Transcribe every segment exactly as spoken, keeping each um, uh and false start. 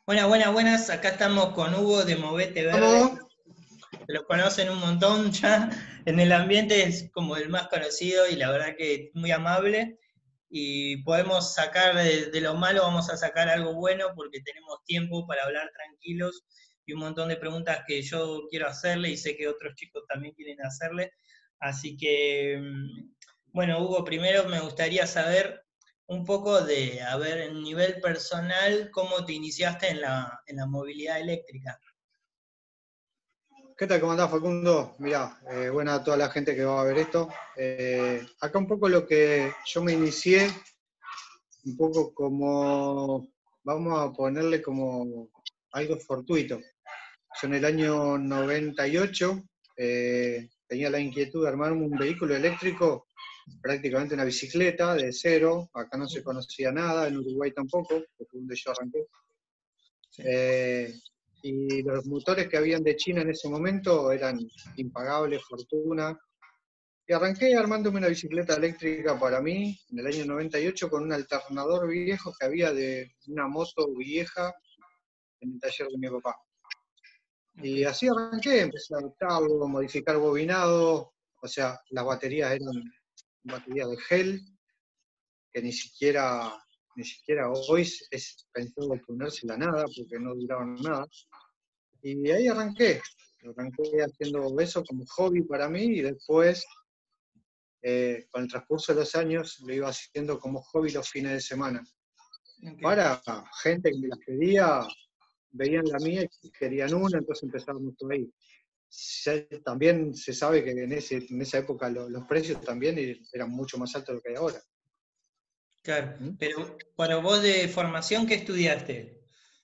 Buenas, buenas, buenas. Acá estamos con Hugo de Movete Verde. ¿Cómo? Lo conocen un montón ya. En el ambiente es como el más conocido y la verdad que es muy amable. Y podemos sacar de, de lo malo, vamos a sacar algo bueno porque tenemos tiempo para hablar tranquilos y un montón de preguntas que yo quiero hacerle y sé que otros chicos también quieren hacerle. Así que, mm, bueno, Hugo, primero me gustaría saber un poco de, a ver, en nivel personal, cómo te iniciaste en la, en la movilidad eléctrica. ¿Qué tal? ¿Cómo andás, Facundo? Mirá, eh, buena a toda la gente que va a ver esto. Eh, acá un poco lo que yo me inicié, un poco como, vamos a ponerle como algo fortuito. Yo en el año noventa y ocho eh, tenía la inquietud de armarme un vehículo eléctrico, prácticamente una bicicleta de cero. Acá no se conocía nada, en Uruguay tampoco, que fue donde yo arranqué. Sí. Eh, y los motores que habían de China en ese momento eran impagables, fortuna. Y arranqué armándome una bicicleta eléctrica para mí en el año noventa y ocho con un alternador viejo que había de una moto vieja en el taller de mi papá. Y Okay. así arranqué, empecé a adaptarlo, modificar bobinado, o sea, las baterías eran baterías de gel, que ni siquiera, ni siquiera hoy es pensado ponérsela nada, porque no duraban nada. Y ahí arranqué, arranqué haciendo eso como hobby para mí y después, eh, con el transcurso de los años, lo iba haciendo como hobby los fines de semana. Okay. Para gente que me las pedía, veían la mía y querían una, entonces empezábamos todo ahí. Se, también se sabe que en, ese, en esa época lo, los precios también eran mucho más altos de lo que hay ahora. Claro. ¿Mm? Pero, para vos de formación, ¿qué estudiaste?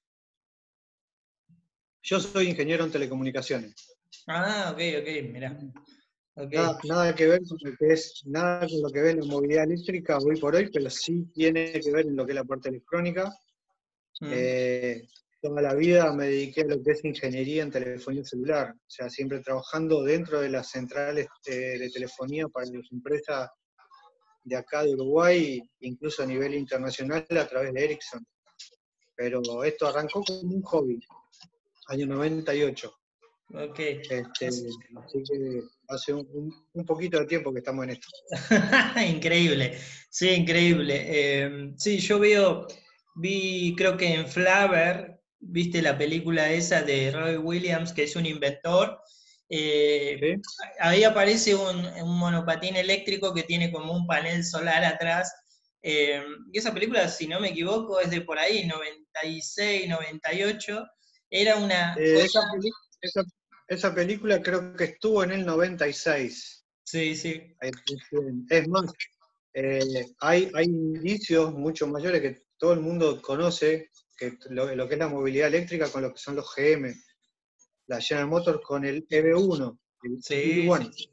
Yo soy ingeniero en telecomunicaciones. Ah, ok, ok, mirá. Ok. Nada, nada que ver con lo que es, nada con lo que ve en la movilidad eléctrica hoy por hoy, pero sí tiene que ver en lo que es la parte electrónica. Mm. Eh, toda la vida me dediqué a lo que es ingeniería en telefonía celular, o sea, siempre trabajando dentro de las centrales de, de telefonía para las empresas de acá de Uruguay, incluso a nivel internacional a través de Ericsson. Pero esto arrancó como un hobby, año noventa y ocho. Ok. Este, así que hace un, un, un poquito de tiempo que estamos en esto. Increíble, sí, increíble. Eh, sí, yo veo, vi, creo que en Flaver, viste la película esa de Roy Williams, que es un inventor. Eh, ¿Sí? ahí aparece un, un monopatín eléctrico que tiene como un panel solar atrás. Eh, y esa película, si no me equivoco, es de por ahí, noventa y seis, noventa y ocho. Era una Eh, cosa. esa, peli- esa, esa película creo que estuvo en el noventa y seis. Sí, sí. Es más, eh, hay, hay indicios mucho mayores que todo el mundo conoce, que lo, lo que es la movilidad eléctrica con lo que son los G M, la General Motors con el E V uno, el Sí, E V uno. sí.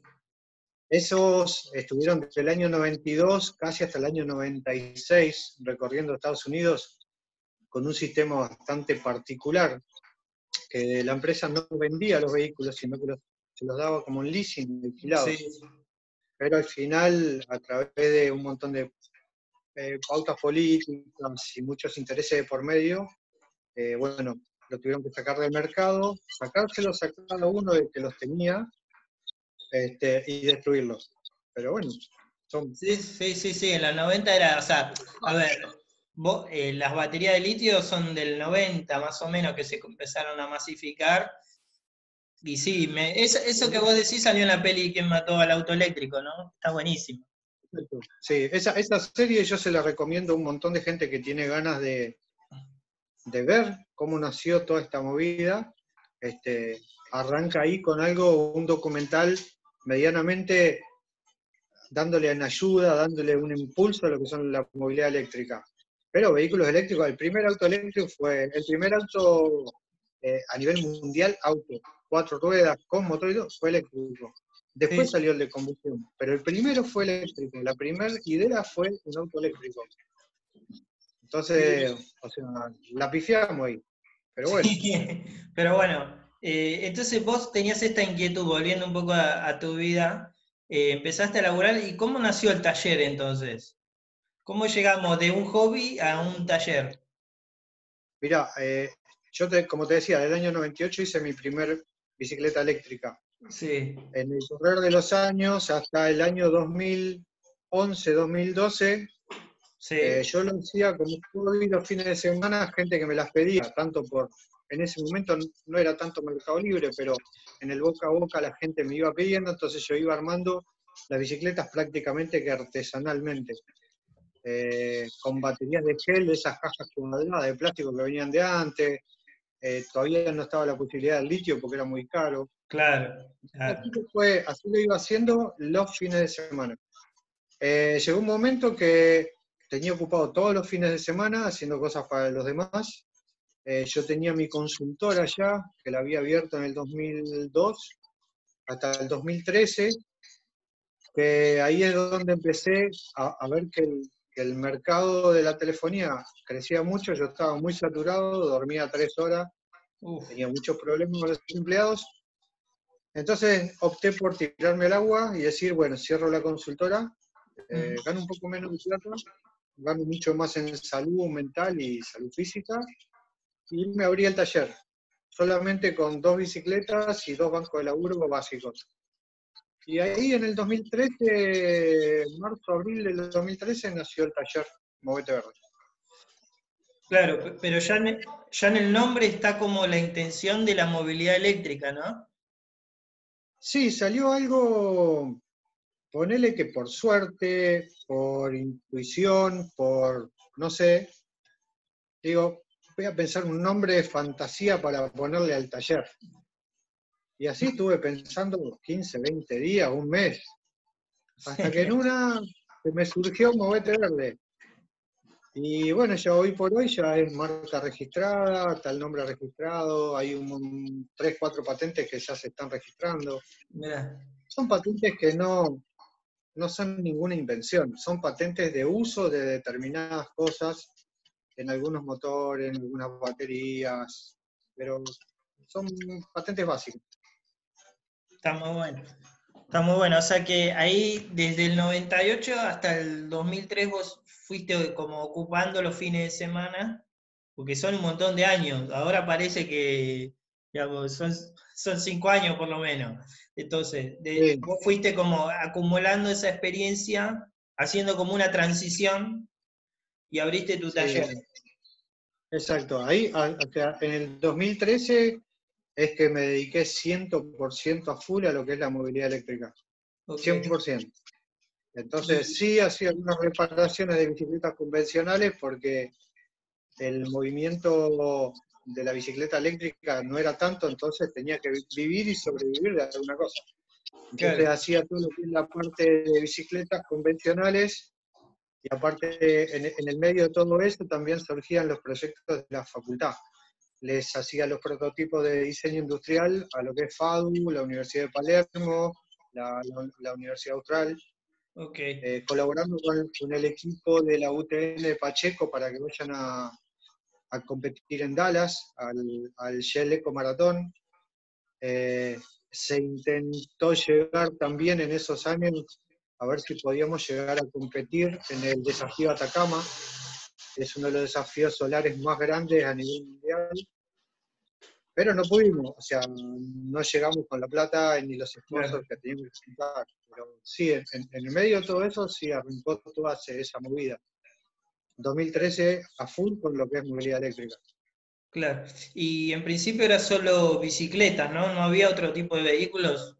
Esos estuvieron desde el año noventa y dos casi hasta el año noventa y seis recorriendo Estados Unidos con un sistema bastante particular, que la empresa no vendía los vehículos, sino que los, se los daba como un leasing, Sí, alquilados. Pero al final, a través de un montón de eh, pautas políticas y muchos intereses de por medio, eh, bueno, lo tuvieron que sacar del mercado, sacárselos a cada uno de que los tenía, este, y destruirlos. Pero bueno, son... sí, sí, sí, sí, en los noventa era, o sea, a ver, vos, eh, las baterías de litio son del noventa más o menos que se empezaron a masificar. Y sí, me, eso, eso que vos decís salió en la peli ¿Quién mató al auto eléctrico? ¿No? Está buenísimo. Sí, esa, esa serie yo se la recomiendo a un montón de gente que tiene ganas de, de ver cómo nació toda esta movida. Este, arranca ahí con algo, un documental medianamente dándole en ayuda, dándole un impulso a lo que son la movilidad eléctrica. Pero vehículos eléctricos, el primer auto eléctrico fue, el primer auto eh, a nivel mundial, auto, cuatro ruedas, con motor y todo, fue eléctrico. Sí, Después sí. salió el de combustión, pero el primero fue eléctrico. La primera idea fue un auto eléctrico. Entonces, o sea, la pifiamos ahí. Pero bueno, Sí, pero bueno, eh, entonces vos tenías esta inquietud, volviendo un poco a, a tu vida, eh, empezaste a laburar, ¿y cómo nació el taller entonces? ¿Cómo llegamos de un hobby a un taller? mira, eh, yo, te, como te decía, en el año noventa y ocho hice mi primer bicicleta eléctrica. Sí. En el correr de los años, hasta el año dos mil once, dos mil doce, Sí. eh, yo lo hacía como hobby los fines de semana, gente que me las pedía, tanto por, en ese momento no era tanto Mercado Libre, pero en el boca a boca la gente me iba pidiendo, entonces yo iba armando las bicicletas prácticamente que artesanalmente, eh, con baterías de gel, de esas cajas cuadradas de plástico que venían de antes, eh, todavía no estaba la posibilidad del litio porque era muy caro. Claro, claro. Así, que fue, así lo iba haciendo los fines de semana. Eh, llegó un momento que tenía ocupado todos los fines de semana haciendo cosas para los demás. Eh, yo tenía mi consultora ya, que la había abierto en el dos mil dos hasta el dos mil trece, que ahí es donde empecé a, a ver que el, que el mercado de la telefonía crecía mucho, yo estaba muy saturado, dormía tres horas, Uf. tenía muchos problemas con los empleados. Entonces opté por tirarme al agua y decir, bueno, cierro la consultora, eh, gano un poco menos de plata, gano mucho más en salud mental y salud física, y me abrí el taller, solamente con dos bicicletas y dos bancos de laburo básicos. Y ahí en el dos mil trece, marzo, abril del dos mil trece, nació el taller Movete Verde. Claro, pero ya en, ya en el nombre está como la intención de la movilidad eléctrica, ¿no? Sí, salió algo, ponele que por suerte, por intuición, por, no sé, digo, voy a pensar un nombre de fantasía para ponerle al taller. Y así estuve pensando quince, veinte días, un mes, hasta que en una se me surgió Movete Verde. Y bueno, ya hoy por hoy ya es marca registrada, está el nombre registrado, hay un, tres, cuatro patentes que ya se están registrando. Mirá. Son patentes que no, no son ninguna invención, son patentes de uso de determinadas cosas en algunos motores, en algunas baterías, pero son patentes básicas. Está muy bueno. Está muy bueno. O sea que ahí desde el noventa y ocho hasta el dos mil tres vos fuiste como ocupando los fines de semana, porque son un montón de años. Ahora parece que, digamos, son, son cinco años por lo menos. Entonces, de, Sí, vos fuiste como acumulando esa experiencia, haciendo como una transición y abriste tu taller. sí, exacto. Ahí, a- o sea, en el dos mil trece es que me dediqué cien por ciento a full a lo que es la movilidad eléctrica. Ok. cien por ciento. Entonces Y, sí hacía algunas reparaciones de bicicletas convencionales porque el movimiento de la bicicleta eléctrica no era tanto, entonces tenía que vivir y sobrevivir de alguna cosa. Entonces claro, hacía todo lo que es la parte de bicicletas convencionales y aparte en, en el medio de todo esto también surgían los proyectos de la facultad. Les hacía los prototipos de diseño industrial a lo que es FADU, la Universidad de Palermo, la, la, la Universidad Austral, ok. eh, colaborando con, con el equipo de la U T N de Pacheco para que vayan a, a competir en Dallas, al, al Shell Eco Maratón. Eh, se intentó llegar también en esos años a ver si podíamos llegar a competir en el desafío Atacama, que es uno de los desafíos solares más grandes a nivel mundial, pero no pudimos, o sea, no llegamos con la plata ni los Claro. esfuerzos que teníamos que juntar. Pero sí, en, en el medio de todo eso, sí arrancó toda esa movida. dos mil trece a full con lo que es movilidad eléctrica. Claro. Y en principio era solo bicicletas, ¿no? No había otro tipo de vehículos.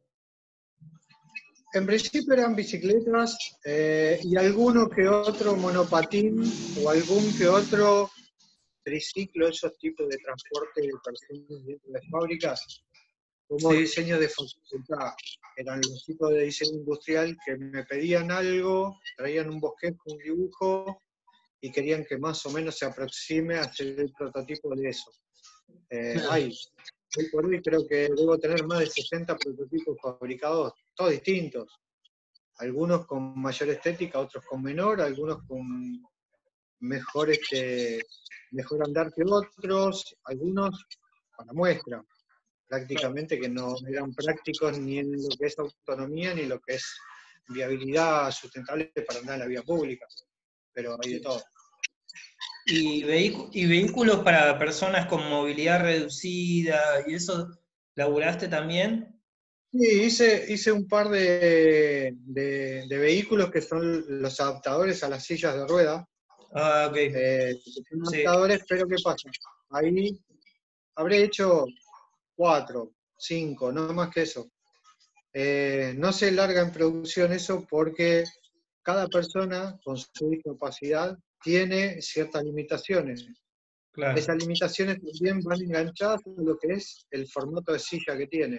En principio eran bicicletas eh, y alguno que otro monopatín o algún que otro triciclo, esos tipos de transporte de personas dentro de fábricas, como Sí. diseño de facultad. Eran los tipos de diseño industrial que me pedían algo, traían un bosquejo, un dibujo, y querían que más o menos se aproxime a hacer el prototipo de eso. Eh, Claro. hay, hoy por hoy creo que debo tener más de sesenta prototipos fabricados, todos distintos. Algunos con mayor estética, otros con menor, algunos con mejor, este, mejor andar que otros, algunos para muestra, prácticamente que no eran prácticos ni en lo que es autonomía ni lo que es viabilidad sustentable para andar en la vía pública, pero hay de todo. ¿Y, vehicu- y vehículos para personas con movilidad reducida y eso laburaste también? Sí, hice, hice un par de, de- de vehículos que son los adaptadores a las sillas de rueda. Ah, ok. Eh, que son Sí, adaptadores, pero ¿qué pasa? Ahí habré hecho cuatro, cinco, no más que eso. Eh, no se larga en producción eso porque cada persona con su discapacidad tiene ciertas limitaciones. claro. Esas limitaciones también van enganchadas a lo que es el formato de silla que tiene.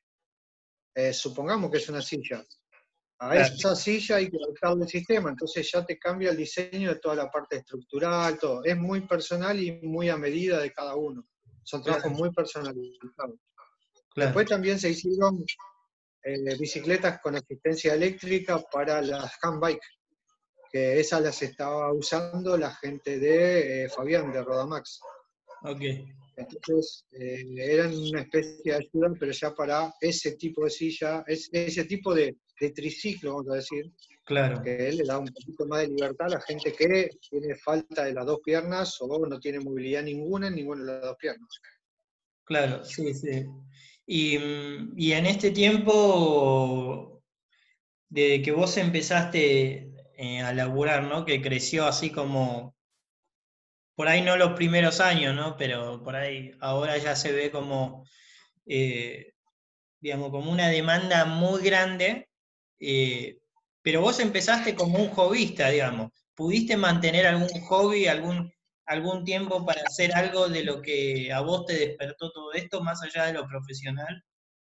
Eh, supongamos que es una silla. A Claro, esa silla hay que adaptarle el sistema, entonces ya te cambia el diseño de toda la parte estructural, todo. Es muy personal y muy a medida de cada uno. Son trabajos claro, muy personalizados. claro. Después también se hicieron eh, bicicletas con asistencia eléctrica para las handbike, que esas las estaba usando la gente de eh, Fabián, de Rodamax. Ok, Entonces, eh, eran una especie de ayuda, pero ya para ese tipo de silla, es, ese tipo de, de triciclo, vamos a decir, claro, que él le da un poquito más de libertad a la gente que tiene falta de las dos piernas o no tiene movilidad ninguna en ninguna de las dos piernas. claro, sí, sí. Y, mm, y en este tiempo, desde que vos empezaste eh, a laburar, ¿no? Que creció así como, por ahí no los primeros años, ¿no? Pero por ahí ahora ya se ve como, eh, digamos, como una demanda muy grande, eh, pero vos empezaste como un hobbyista, digamos. ¿Pudiste mantener algún hobby, algún, algún tiempo para hacer algo de lo que a vos te despertó todo esto, más allá de lo profesional?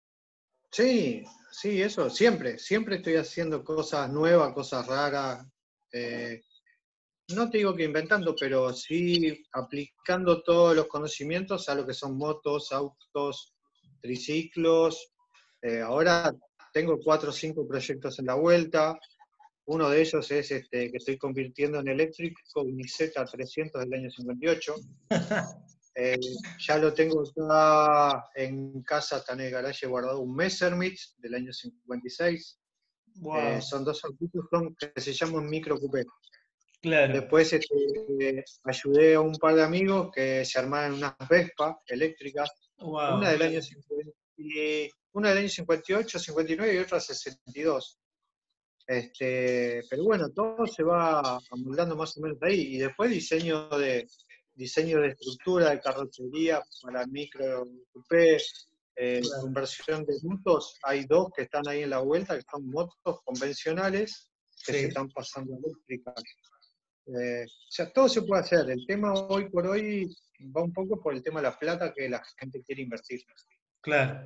Sí, sí, eso, siempre, siempre estoy haciendo cosas nuevas, cosas raras. eh, no te digo que inventando, pero sí aplicando todos los conocimientos a lo que son motos, autos, triciclos. Eh, ahora tengo cuatro o cinco proyectos en la vuelta. Uno de ellos es este, que estoy convirtiendo en eléctrico, un Isetta trescientos del año cincuenta y ocho. Eh, ya lo tengo acá en casa, está en el garaje guardado, un Messerschmitt del año cincuenta y seis. Eh, Wow, son dos autos con- que se llaman micro coupé. claro, Después este, ayudé a un par de amigos que se armaran unas Vespa eléctricas, una wow, del año cincuenta y- una del año cincuenta y ocho, cincuenta y nueve y otra sesenta y dos. Este, pero bueno, todo se va amoldando más o menos ahí. Y después diseño de, diseño de estructura, de carrocería para micro coupé, eh, claro, conversión de motos. Hay dos que están ahí en la vuelta, que son motos convencionales que se sí, están pasando a eléctricas. Eh, o sea, todo se puede hacer. El tema hoy por hoy va un poco por el tema de la plata que la gente quiere invertir. claro,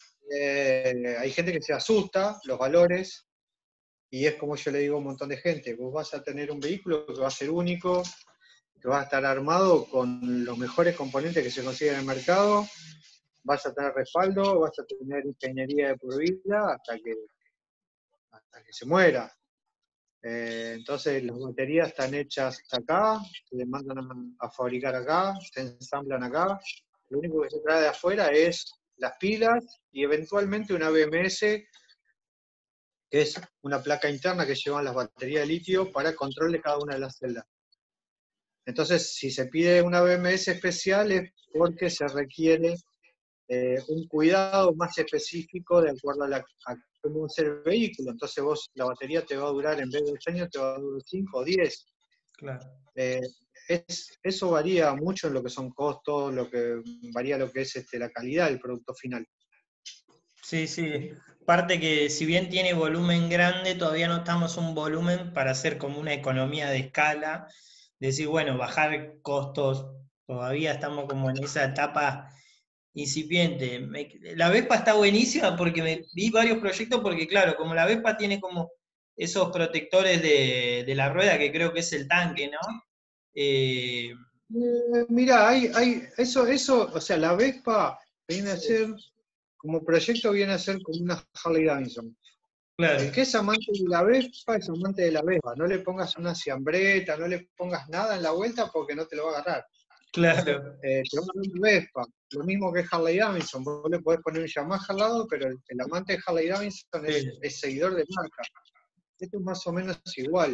Eh, hay gente que se asusta, los valores, y es como yo le digo a un montón de gente, vos vas a tener un vehículo que va a ser único, que va a estar armado con los mejores componentes que se consiguen en el mercado, vas a tener respaldo, vas a tener ingeniería de por vida hasta que, hasta que se muera. Eh, entonces las baterías están hechas acá, se mandan a, a fabricar acá, se ensamblan acá. Lo único que se trae de afuera es las pilas y eventualmente una B M S, que es una placa interna que llevan las baterías de litio para control de cada una de las celdas. Entonces, si se pide una B M S especial es porque se requiere eh, un cuidado más específico de acuerdo a, la, a cómo va a ser el vehículo. Entonces vos, la batería te va a durar, en vez de ocho años, te va a durar cinco o diez. claro. Eh, es, eso varía mucho en lo que son costos, lo que varía lo que es este, la calidad del producto final. Sí, sí. Parte que si bien tiene volumen grande, todavía no estamos un volumen para hacer como una economía de escala. Decir, bueno, bajar costos, todavía estamos como en esa etapa incipiente. Me- la Vespa está buenísima porque me vi varios proyectos, porque claro, como la Vespa tiene como esos protectores de, de la rueda, que creo que es el tanque, ¿no? Eh, Eh, mirá, hay, hay, eso, eso, o sea, la Vespa viene a ser, como proyecto viene a ser como una Harley Davidson. El que claro, es amante de la Vespa es amante de la Vespa. No le pongas una ciambreta, no le pongas nada en la vuelta porque no te lo va a agarrar. claro, Eh, te va a dar una Vespa. Lo mismo que Harley Davidson. Vos le podés poner un Yamaha al lado, pero el, el amante de Harley Davidson es, sí, es seguidor de marca. Esto es más o menos igual.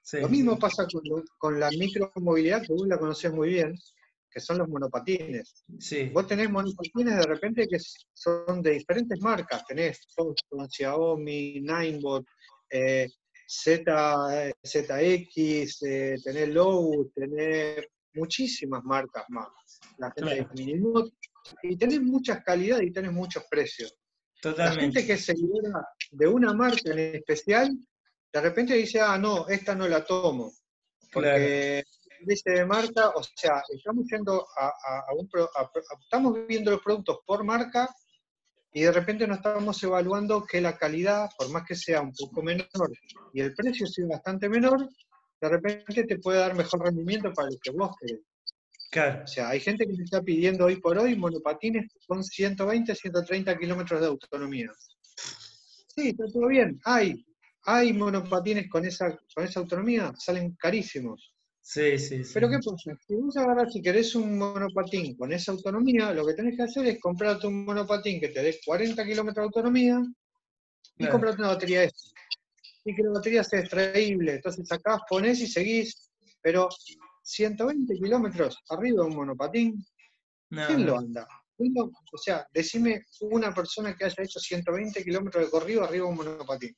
Lo Sí, mismo pasa con, lo- con la micromovilidad, que vos la conocés muy bien, que son los monopatines. sí, Vos tenés monopatines de repente que son de diferentes marcas. Tenés Foxconn, Xiaomi, Ninebot, eh, Z, eh, Z X, eh, tenés Lowe's, tenés muchísimas marcas más. La gente de claro, Minimoto. Y tenés muchas calidades y tenés muchos precios. La gente totalmente, que es seguidora de una marca en especial, de repente dice, ah, no, esta no la tomo, claro, porque dice de marca, o sea, estamos yendo a, a- a un pro- a- a- estamos viendo los productos por marca y de repente no estamos evaluando que la calidad, por más que sea un poco menor y el precio sea bastante menor, de repente te puede dar mejor rendimiento para lo que vos querés. O claro, sea, hay gente que me está pidiendo hoy por hoy monopatines con ciento veinte, ciento treinta kilómetros de autonomía. Sí, está todo bien. Hay, hay monopatines con esa, con esa autonomía, salen carísimos. sí, sí, sí, Pero ¿qué pasa? Si vos agarrás, si querés un monopatín con esa autonomía, lo que tenés que hacer es comprarte un monopatín que te dé cuarenta kilómetros de autonomía y claro. comprarte una batería extra. Y que la batería sea extraíble. Entonces sacás, ponés y seguís. Pero ciento veinte kilómetros arriba de un monopatín, No, ¿quién no. lo anda? ¿Quién lo- o sea, decime una persona que haya hecho ciento veinte kilómetros de corrido arriba de un monopatín.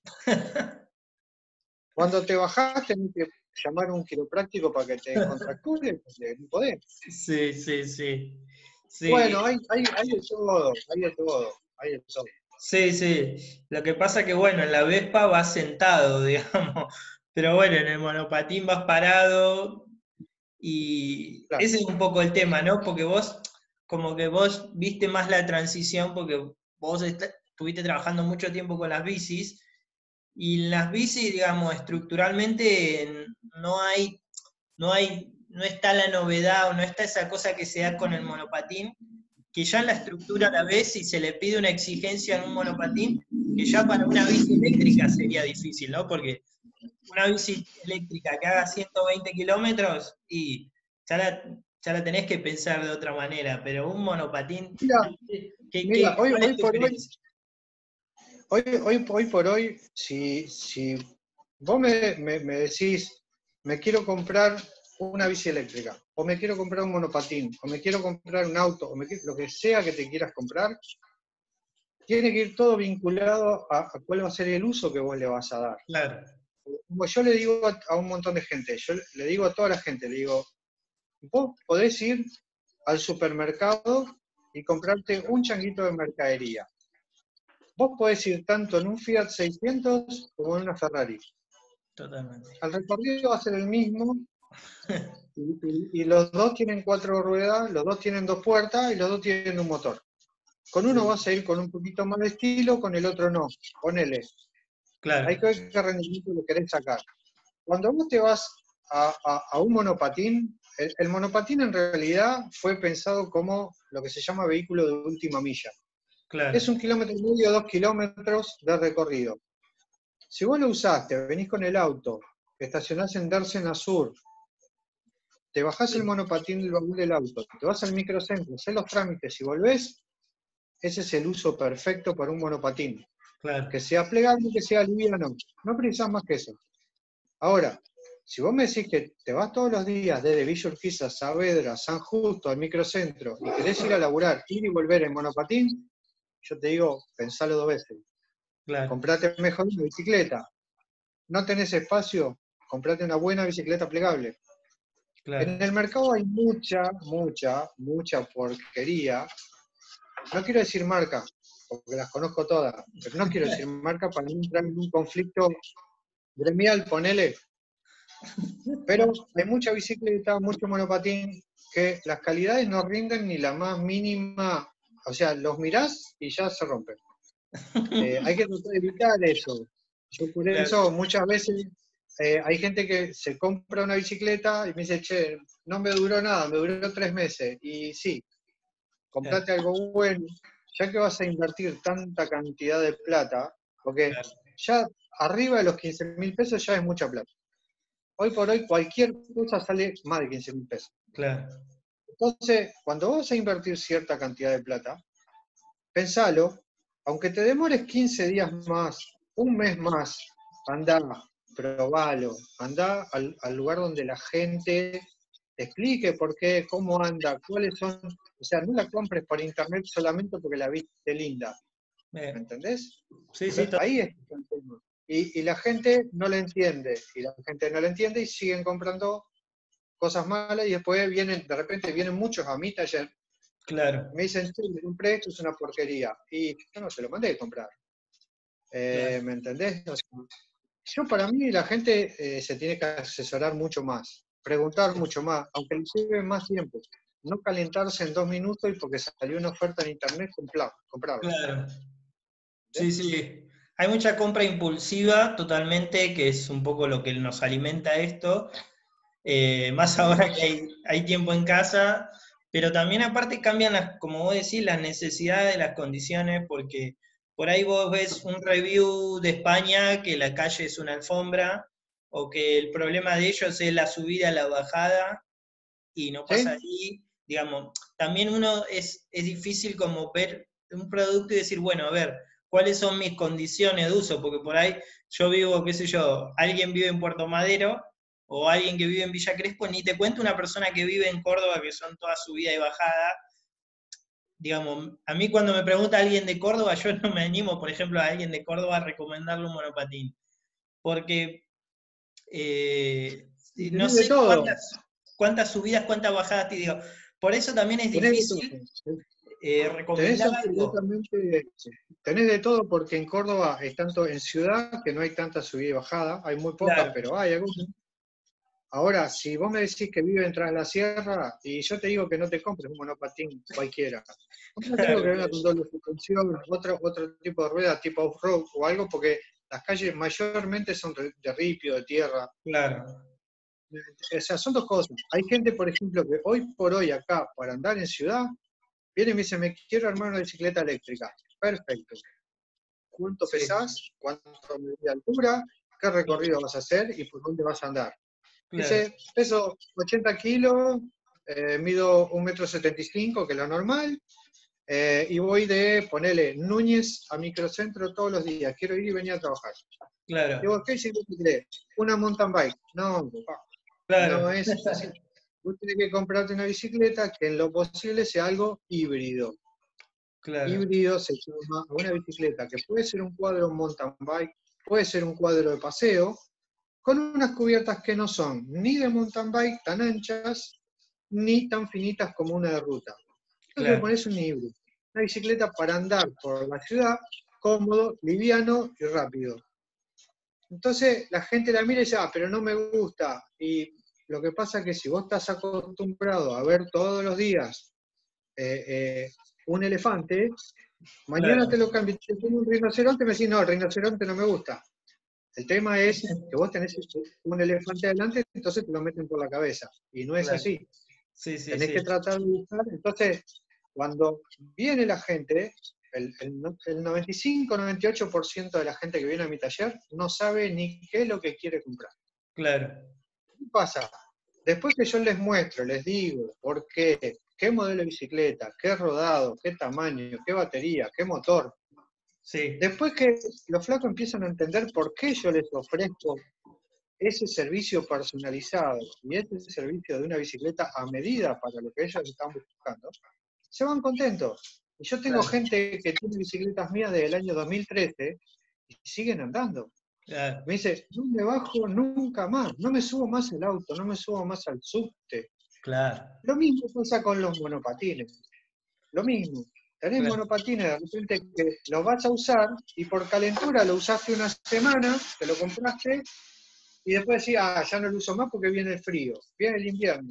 Cuando te bajás tenés que llamar a un quiropráctico para que te contracture, porque no podés. Sí, sí, sí. Sí, Bueno, hay, hay, hay de todo, hay de todo, hay de todo. sí, sí. Lo que pasa que, bueno, en la Vespa vas sentado, digamos. Pero bueno, en el monopatín vas parado y Claro, ese es un poco el tema, ¿no? Porque vos, como que vos viste más la transición porque vos est- estuviste trabajando mucho tiempo con las bicis y en las bicis, digamos, estructuralmente no hay, no hay, no está la novedad o no está esa cosa que se da con el monopatín, que ya en la estructura la ves y se le pide una exigencia en un monopatín que ya para una bici eléctrica sería difícil, ¿no? Porque una bici eléctrica que haga ciento veinte kilómetros y ya la, ya la tenés que pensar de otra manera, pero un monopatín, mira, ¿qué, mira, qué, hoy, cuál es hoy tu por hoy, experiencia? hoy, hoy, hoy por hoy, si, si vos me, me, me decís, me quiero comprar una bici eléctrica, o me quiero comprar un monopatín, o me quiero comprar un auto, o me quiero- lo que sea que te quieras comprar, tiene que ir todo vinculado a, a cuál va a ser el uso que vos le vas a dar. Claro, Como yo le digo a, a un montón de gente, yo le digo a toda la gente, le digo, vos podés ir al supermercado y comprarte un changuito de mercadería. Vos podés ir tanto en un Fiat seiscientos como en una Ferrari. totalmente. El recorrido va a ser el mismo y, y- y los dos tienen cuatro ruedas, los dos tienen dos puertas y los dos tienen un motor. Con uno Sí, vas a ir con un poquito más de estilo, con el otro no. Ponele. Hay claro, que ver qué rendimiento le querés sacar. Cuando vos te vas a, a- a un monopatín, el, el monopatín en realidad fue pensado como lo que se llama vehículo de última milla. Es claro, un kilómetro y medio, dos kilómetros de recorrido. Si vos lo usaste, venís con el auto, estacionás en Dársena Sur, te bajás el sí, monopatín del baúl del auto, te vas al microcentro, haces los trámites y volvés, ese es el uso perfecto para un monopatín. Que claro, sea plegable, que sea liviano. No precisás más que eso. Ahora, si vos me decís que te vas todos los días desde Villa Urquiza, Saavedra, San Justo, al microcentro, y querés ir a laburar, ir y volver en monopatín, yo te digo, pensalo dos veces. claro, Comprate mejor una bicicleta. No tenés espacio, comprate una buena bicicleta plegable. En claro. el mercado hay mucha, mucha, mucha porquería. No quiero decir marca, porque las conozco todas, pero no quiero decir marca para no entrar en un conflicto gremial, ponele. Pero hay mucha bicicleta, mucho monopatín, que las calidades no rinden ni la más mínima. O sea, los mirás y ya se rompen. Eh, hay que tratar de evitar eso. Yo por Claro, eso muchas veces eh, hay gente que se compra una bicicleta y me dice, che, no me duró nada, me duró tres meses. Y sí, claro, comprate algo bueno, ya que vas a invertir tanta cantidad de plata, porque claro, ya arriba de los quince mil pesos ya es mucha plata. Hoy por hoy cualquier cosa sale más de quince mil pesos. claro, Entonces, cuando vas a invertir cierta cantidad de plata, pensalo, aunque te demores quince días más, un mes más, andá, probalo, andá al, al lugar donde la gente te explique por qué, cómo anda, cuáles son, o sea, no la compres por internet solamente porque la viste linda, ¿me Eh, entendés? sí, sí, Entonces, to- ahí está el tema. Y, y la gente no la entiende, y la gente no la entiende y siguen comprando cosas malas y después vienen, de repente vienen muchos a mi taller, claro, me dicen, sí, me compré esto, es una porquería, y yo no se lo mandé a comprar, eh, claro, ¿me entendés? O sea, yo para mí la gente eh, se tiene que asesorar mucho más, preguntar mucho más, aunque le lleve más tiempo. No calentarse en dos minutos y porque salió una oferta en internet, comprar, comprarla. claro. Sí, ¿Entendés? sí. Hay mucha compra impulsiva totalmente, que es un poco lo que nos alimenta esto. Eh, más Sí, ahora que hay, hay tiempo en casa, pero también aparte cambian las, como vos decís, las necesidades, las condiciones, porque por ahí vos ves un review de España que la calle es una alfombra, o que el problema de ellos es la subida, la bajada, y no pasa sí, ahí, digamos, también uno es, es difícil como ver un producto y decir, bueno, a ver, ¿cuáles son mis condiciones de uso? Porque por ahí yo vivo, qué sé yo, alguien vive en Puerto Madero o alguien que vive en Villa Crespo, ni te cuento una persona que vive en Córdoba, que son toda subida y bajada. Digamos, a mí cuando me pregunta alguien de Córdoba, yo no me animo, por ejemplo, a alguien de Córdoba a recomendarle un monopatín, porque eh, y no tenés de sé todo, cuántas, cuántas subidas, cuántas bajadas te digo. Por eso también es tenés de todo. difícil eh, Tenés recomendar algo. absolutamente, tenés de todo porque en Córdoba es tanto en ciudad que no hay tanta subida y bajada, hay muy pocas, Claro, pero hay algunas. Ahora, si vos me decís que vive tras la sierra, y yo te digo que no te compres un monopatín cualquiera. No te digo claro, que venga claro, con doble suspensión, otro, otro tipo de rueda tipo off-road o algo, porque las calles mayormente son de de ripio, de tierra. claro, O sea, son dos cosas. Hay gente, por ejemplo, que hoy por hoy acá, para andar en ciudad, viene y me dice, me quiero armar una bicicleta eléctrica. Perfecto. ¿Cuánto sí, pesás? ¿Cuánto de altura? ¿Qué recorrido vas a hacer? ¿Y por dónde vas a andar? claro, Dice, peso ochenta kilos, eh, mido un metro setenta y cinco, que es lo normal, eh, y voy de, ponele, Núñez a Microcentro todos los días. Quiero ir y venir a trabajar. claro, Digo, ¿qué bicicleta querés? Una mountain bike. No, papá, no claro, es así. Vos tenés que comprarte una bicicleta que en lo posible sea algo híbrido. claro, Híbrido se llama a una bicicleta que puede ser un cuadro mountain bike, puede ser un cuadro de paseo, con unas cubiertas que no son ni de mountain bike tan anchas, ni tan finitas como una de ruta. Entonces le claro, pones un híbrido. Una bicicleta para andar por la ciudad, cómodo, liviano y rápido. Entonces la gente la mira y dice, ah, pero no me gusta. Y lo que pasa es que si vos estás acostumbrado a ver todos los días eh, eh, un elefante, mañana te claro, lo cambio, te pongo un rinoceronte, me decís, no, el rinoceronte no me gusta. El tema es que vos tenés un elefante adelante, entonces te lo meten por la cabeza. Y no es claro. así. Sí, sí, Tenés que sí, tratar de buscar. Entonces, cuando viene la gente, el, el, el noventa y cinco noventa y ocho por ciento de la gente que viene a mi taller no sabe ni qué es lo que quiere comprar. claro, ¿Qué pasa? Después que yo les muestro, les digo por qué, qué modelo de bicicleta, qué rodado, qué tamaño, qué batería, qué motor. sí, Después que los flacos empiezan a entender por qué yo les ofrezco ese servicio personalizado y ese servicio de una bicicleta a medida para lo que ellos están buscando, se van contentos. Y yo tengo claro, gente que tiene bicicletas mías desde el año dos mil trece y siguen andando. claro, Me dice, no me bajo nunca más, no me subo más al auto, no me subo más al subte. claro, Lo mismo pasa con los monopatines. Lo mismo. Tenés claro, monopatines de repente que los vas a usar y por calentura lo usaste una semana, te lo compraste y después decís, ah, ya no lo uso más porque viene el frío, viene el invierno.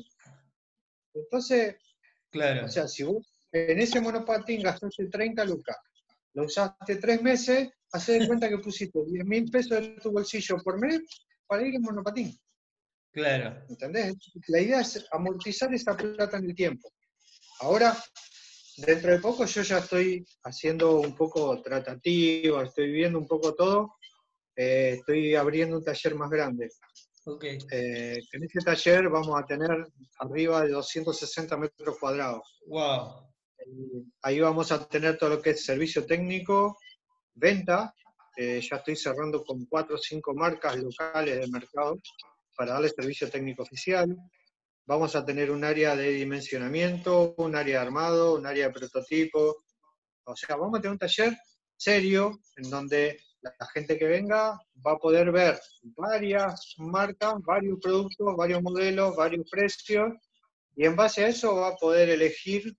Entonces, o claro, sea, si vos en ese monopatín gastaste treinta lucas, lo usaste tres meses, hacé de cuenta que pusiste diez mil pesos de tu bolsillo por mes para ir en monopatín. claro, ¿Entendés? La idea es amortizar esa plata en el tiempo. Ahora, dentro de poco yo ya estoy haciendo un poco tratativo, estoy viendo un poco todo, eh, estoy abriendo un taller más grande. ok, Eh, en este taller vamos a tener arriba de doscientos sesenta metros cuadrados. wow, Eh, ahí vamos a tener todo lo que es servicio técnico, venta, eh, ya estoy cerrando con cuatro o cinco marcas locales del mercado para darle servicio técnico oficial. Vamos a tener un área de dimensionamiento, un área de armado, un área de prototipo. O sea, vamos a tener un taller serio en donde la gente que venga va a poder ver varias marcas, varios productos, varios modelos, varios precios, y en base a eso va a poder elegir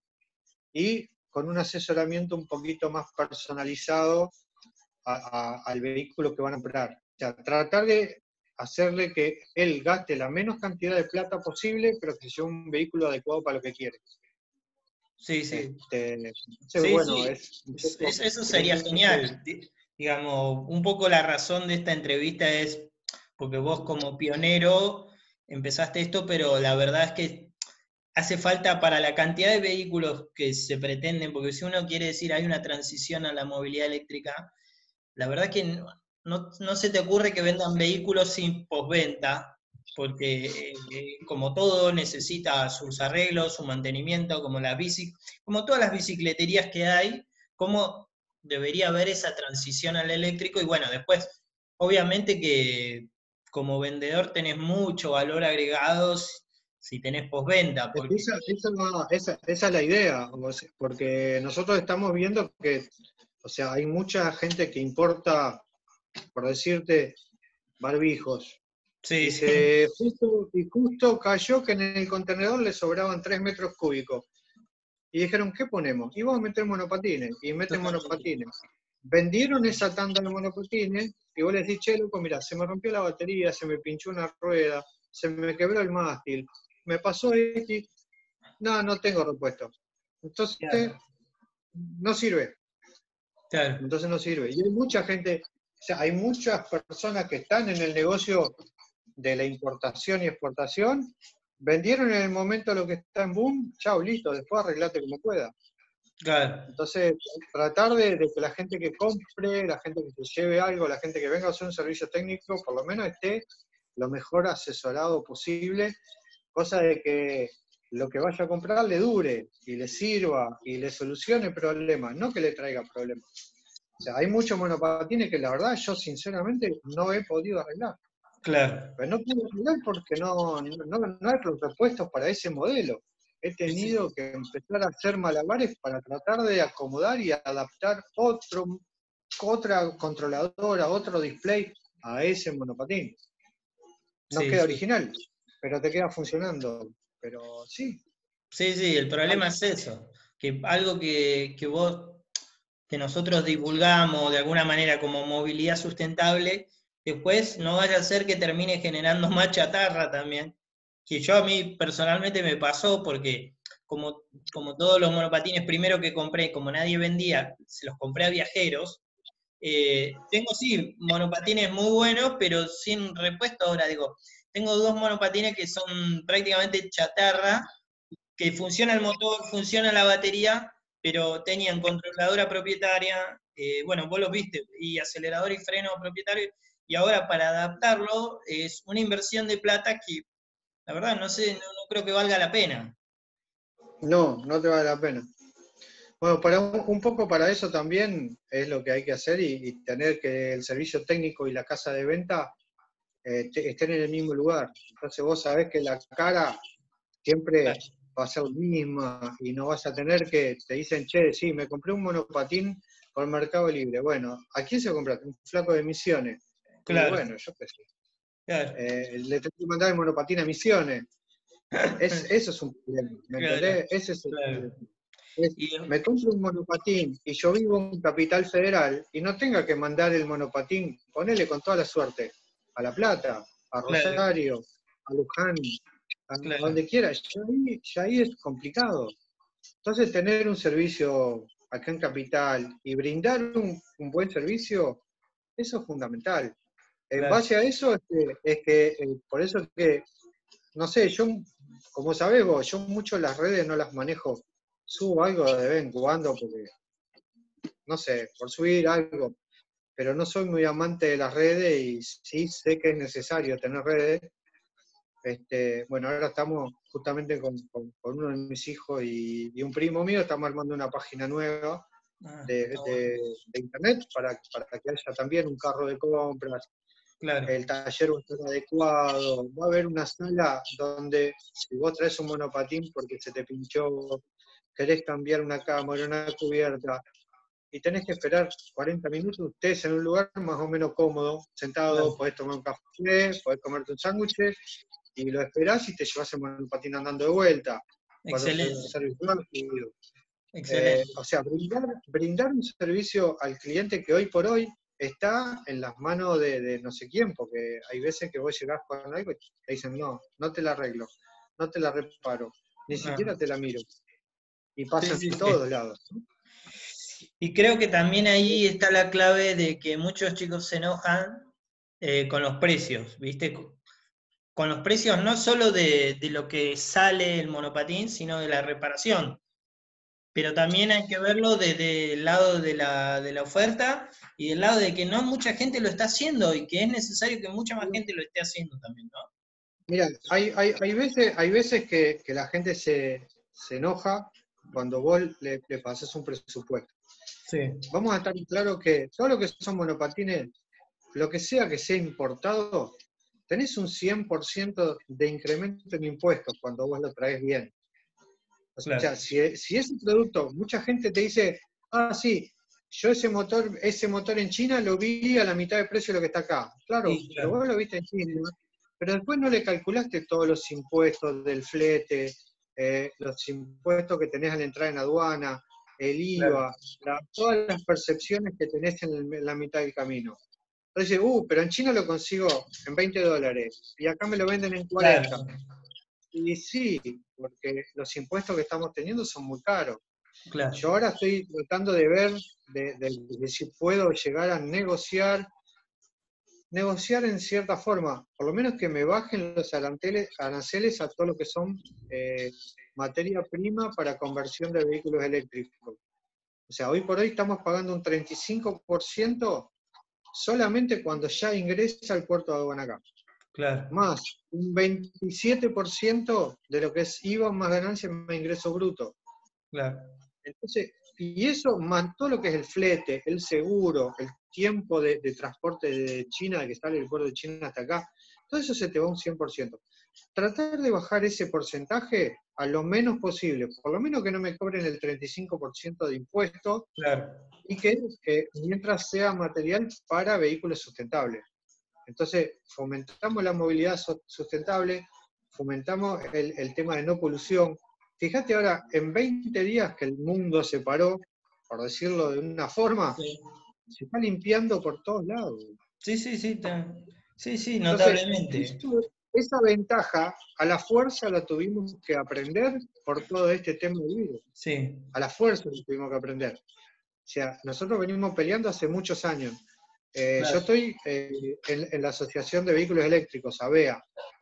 y con un asesoramiento un poquito más personalizado a, a, al vehículo que van a comprar. O sea, tratar de hacerle que él gaste la menos cantidad de plata posible, pero que sea un vehículo adecuado para lo que quiere. Sí, sí. Este, entonces, Sí, bueno, sí, es un es- poco, es- eso es- sería es- genial. Di- Digamos, un poco la razón de esta entrevista es porque vos como pionero empezaste esto, pero la verdad es que hace falta para la cantidad de vehículos que se pretenden, porque si uno quiere decir hay una transición a la movilidad eléctrica, la verdad que no, no, no se te ocurre que vendan vehículos sin postventa, porque eh, como todo necesita sus arreglos, su mantenimiento, como las bici, como todas las bicicleterías que hay, cómo debería haber esa transición al eléctrico. Y bueno, después, obviamente que como vendedor tenés mucho valor agregado si tenés postventa, es que porque esa, esa, esa- esa es la idea, o sea, porque nosotros estamos viendo que, o sea, hay mucha gente que importa, por decirte, barbijos, sí, y sí, se justo, y justo cayó que en el contenedor le sobraban tres metros cúbicos. Y dijeron, ¿qué ponemos? Y vamos a meter monopatines, y meten totalmente. monopatines. Vendieron esa tanda de monopatines, y vos le decís, che, loco, mira, se me rompió la batería, se me pinchó una rueda, se me quebró el mástil, me pasó X, no, no tengo repuesto. Entonces, Claro, no sirve. claro. Entonces no sirve. Y hay mucha gente, o sea, hay muchas personas que están en el negocio de la importación y exportación, vendieron en el momento lo que está en boom, chao, listo, después arreglate como pueda. Claro. Entonces, tratar de, de que la gente que compre, la gente que se lleve algo, la gente que venga a hacer un servicio técnico, por lo menos esté lo mejor asesorado posible, cosa de que lo que vaya a comprar le dure y le sirva y le solucione problemas, no que le traiga problemas. O sea, hay muchos monopatines que la verdad yo sinceramente no he podido arreglar. Claro. Pero no puedo arreglar porque no, no, no hay los repuestos para ese modelo. He Sí, sí. tenido que empezar a hacer malabares para tratar de acomodar y adaptar otro, otra controladora, otro display a ese monopatín. No Sí, queda sí. original, pero te queda funcionando. Pero sí. Sí, sí, el problema es eso, que algo que, que vos, que nosotros divulgamos de alguna manera como movilidad sustentable, después no vaya a ser que termine generando más chatarra también, que yo a mí personalmente me pasó porque como, como todos los monopatines primero que compré, como nadie vendía, se los compré a viajeros. Eh, tengo sí monopatines muy buenos, pero sin repuesto ahora, digo, tengo dos monopatines que son prácticamente chatarra, que funciona el motor, funciona la batería, pero tenían controladora propietaria, eh, bueno, vos lo viste, y acelerador y freno propietario, y ahora para adaptarlo es una inversión de plata que, la verdad, no sé, no, no creo que valga la pena. No, no te vale la pena. Bueno, para un, un poco para eso también es lo que hay que hacer y, y tener que el servicio técnico y la casa de venta eh, te- estén en el mismo lugar. Entonces vos sabés que la cara siempre Claro, va a ser la misma y no vas a tener que, te dicen, che, sí, me compré un monopatín por Mercado Libre. Bueno, ¿a quién se compró? Un flaco de Misiones. Y claro, bueno, yo qué sé. claro, Eh, le tengo que mandar el monopatín a Misiones. Es, eso es un problema, ¿me claro, entendés? Ese es el claro. problema. Es, Y, me compro un monopatín y yo vivo en Capital Federal y no tenga que mandar el monopatín, ponele con toda la suerte, a La Plata, a claro, Rosario, a Luján, a, a claro, donde quiera, ya ahí, ya ahí es complicado. Entonces tener un servicio acá en Capital y brindar un, un buen servicio, eso es fundamental. En claro, base a eso es que, es que eh, por eso es que no sé, yo, como sabés vos, yo mucho las redes no las manejo. Subo algo de vez en cuando porque, no sé, por subir algo, pero no soy muy amante de las redes y sí sé que es necesario tener redes. Este, bueno, ahora estamos justamente con, con- con uno de mis hijos y, y un primo mío, estamos armando una página nueva Ah, de, está bueno. de, de internet para, para que haya también un carro de compras, Claro, el taller va a estar adecuado, va a haber una sala donde si vos traes un monopatín porque se te pinchó, querés cambiar una cámara, una cubierta, y tenés que esperar cuarenta minutos, ustedes en un lugar más o menos cómodo, sentado, claro. podés tomar un café, podés comerte un sándwich, y lo esperás y te llevas el monopatín andando de vuelta. Para Excelente, ser virtual, fluido. Eh, excelente. o sea, brindar, brindar un servicio al cliente que hoy por hoy está en las manos de, de no sé quién, porque hay veces que vos llegás con algo y te dicen, no, no te la arreglo, no te la reparo, ni siquiera No. te la miro. Y Sí, pasa sí, en sí. todos lados, ¿no? Y creo que también ahí está la clave de que muchos chicos se enojan eh, con los precios, ¿viste? Con los precios no solo de, de lo que sale el monopatín, sino de la reparación. Pero también hay que verlo desde el lado de la, de la oferta y del lado de que no mucha gente lo está haciendo y que es necesario que mucha más gente lo esté haciendo también, ¿no? Mira, hay, hay, hay veces, hay veces que, que la gente se, se enoja cuando vos le, le pasás un presupuesto. Sí, Vamos a estar claro que todo lo que son monopatines, lo que sea que sea importado, tenés un cien por ciento de incremento en impuestos cuando vos lo traes bien. O claro. sea, si, si ese producto, mucha gente te dice, ah, sí, yo ese motor, ese motor en China lo vi a la mitad de precio de lo que está acá. Claro, Sí, pero claro, vos lo viste en China, pero después no le calculaste todos los impuestos del flete, eh, los impuestos que tenés al entrar en aduana, el claro, IVA, la- todas las percepciones que tenés en, el- en la mitad del camino. Entonces, uh, pero en China lo consigo en veinte dólares y acá me lo venden en cuarenta. claro, Y sí, porque los impuestos que estamos teniendo son muy caros. claro, Yo ahora estoy tratando de ver, de, de- de si puedo llegar a negociar, negociar en cierta forma, por lo menos que me bajen los aranceles, aranceles a todo lo que son eh, materia prima para conversión de vehículos eléctricos. O sea, hoy por hoy estamos pagando un treinta y cinco por ciento solamente cuando ya ingresa al puerto de aduana acá, claro, más un veintisiete por ciento de lo que es IVA más ganancia más ingreso bruto. claro, Entonces, y eso más todo lo que es el flete, el seguro, el tiempo de, de transporte de China, de que sale el puerto de China hasta acá, todo eso se te va un cien por ciento. Tratar de bajar ese porcentaje a lo menos posible, por lo menos que no me cobren el treinta y cinco por ciento de impuestos claro. y que eh, mientras sea material para vehículos sustentables. Entonces, fomentamos la movilidad sustentable, fomentamos el, el tema de no polución. Fíjate ahora, en veinte días que el mundo se paró, por decirlo de una forma, Sí, se está limpiando por todos lados. sí, sí, sí, ta- sí, sí, Entonces, notablemente. eso- esa ventaja a la fuerza la tuvimos que aprender por todo este tema de vida. Sí, A la fuerza lo tuvimos que aprender. O sea, nosotros venimos peleando hace muchos años. Eh, yo claro, estoy eh, en, en la Asociación de Vehículos Eléctricos, AVEA.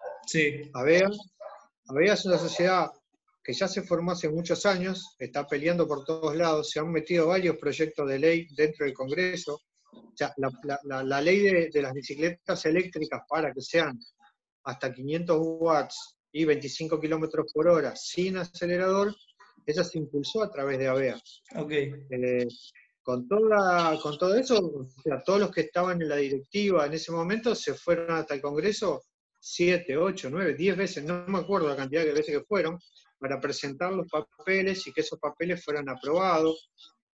sí, AVEA, AVEA es una sociedad que ya se formó hace muchos años, está peleando por todos lados, se han metido varios proyectos de ley dentro del Congreso. O sea, la, la- la- la ley de, de las bicicletas eléctricas para que sean hasta quinientos watts y veinticinco kilómetros por hora sin acelerador, esa se impulsó a través de AVEA. ok, Eh, con, toda, con todo eso, o sea, todos los que estaban en la directiva en ese momento se fueron hasta el Congreso siete, ocho, nueve, diez veces, no me acuerdo la cantidad de veces que fueron, para presentar los papeles y que esos papeles fueran aprobados.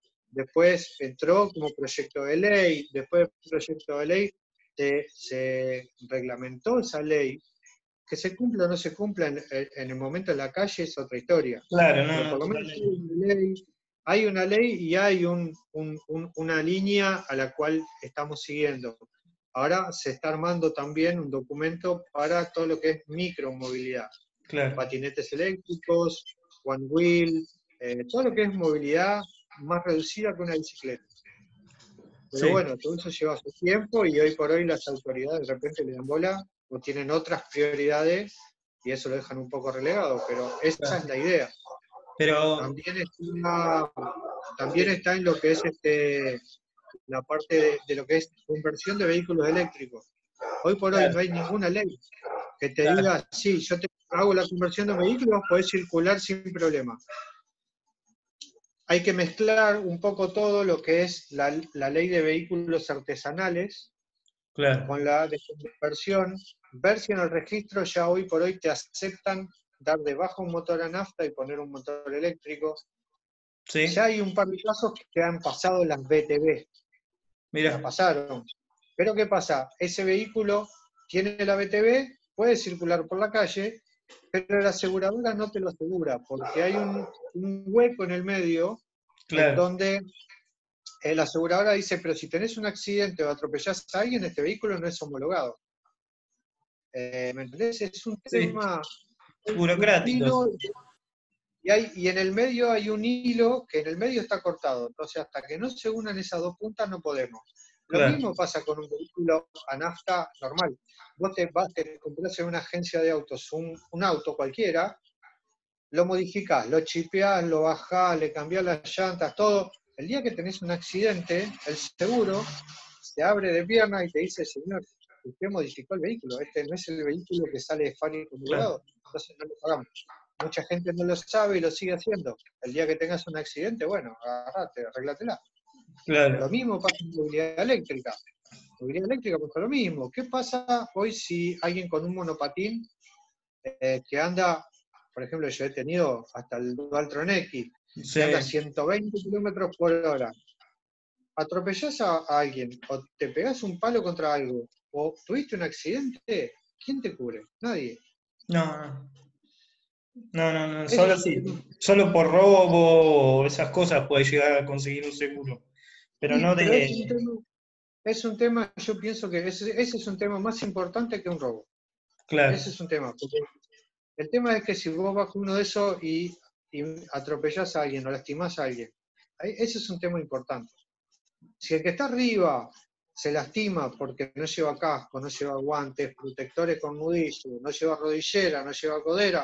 Después entró como proyecto de ley, después del proyecto de ley se, se reglamentó esa ley. Que se cumpla o no se cumpla en, en el momento en la calle es otra historia. claro, no, Pero no, por lo menos hay totalmente. una ley, hay una ley y hay un, un, un, una línea a la cual estamos siguiendo. Ahora se está armando también un documento para todo lo que es micromovilidad. Claro, Patinetes eléctricos, one wheel, eh, todo lo que es movilidad más reducida que una bicicleta. Pero sí, bueno, todo eso lleva su tiempo y hoy por hoy las autoridades de repente le dan bola o tienen otras prioridades y eso lo dejan un poco relegado, pero esa es claro. la idea. Pero, También está, también sí, está en lo que es este, la parte de, de lo que es conversión de vehículos eléctricos. Hoy por hoy claro, no hay ninguna ley que te claro, diga, sí, yo te hago la conversión de vehículos, podés circular sin problema. hay que mezclar un poco todo lo que es la, la ley de vehículos artesanales Claro. con la de conversión, ver si en el registro ya hoy por hoy te aceptan dar de baja un motor a nafta y poner un motor eléctrico. Sí. Ya hay un par de casos que han pasado las B T V. Mira. La pasaron. Pero ¿qué pasa? Ese vehículo tiene la B T V, puede circular por la calle, pero la aseguradora no te lo asegura, porque hay un, un hueco en el medio Claro. en donde la aseguradora dice, pero si tenés un accidente o atropellás a alguien, este vehículo no es homologado. Eh, ¿Me entendés? Es un Sí. tema Burocrático. fino, y, hay, y en el medio hay un hilo que en el medio está cortado. Entonces, hasta que no se unan esas dos puntas, no podemos. Lo Claro. mismo pasa con un vehículo a nafta normal. Vos te vas, te compras en una agencia de autos un, un auto cualquiera, lo modificás, lo chipeás, lo bajás, le cambiás las llantas, todo. El día que tenés un accidente, el seguro se abre de pierna y te dice, señor, usted modificó el vehículo, este no es el vehículo que sale de fábrica homologado, entonces no lo pagamos. Mucha gente no lo sabe y lo sigue haciendo. El día que tengas un accidente, bueno, agarrate, arreglátela. Claro. Lo mismo pasa en movilidad eléctrica. Movilidad eléctrica pasa lo mismo. ¿Qué pasa hoy si alguien con un monopatín eh, que anda, por ejemplo, yo he tenido hasta el Dualtron X, Sí. que anda a ciento veinte kilómetros por hora, atropellás a, a alguien, o te pegás un palo contra algo, o tuviste un accidente, ¿quién te cubre? Nadie. No, no. No, no, no, Ese solo es sí. un- Solo por robo o esas cosas puedes llegar a conseguir un seguro. Pero sí, no pero es un de. tema, es un tema, yo pienso que ese, ese es un tema más importante que un robo. Claro. Ese es un tema. Porque el tema es que si vos vas con uno de esos y, y atropellás a alguien o lastimás a alguien, ahí- ese es un tema importante. Si el que está arriba se lastima porque no lleva casco, no lleva guantes, protectores con nudillo, no lleva rodillera, no lleva codera,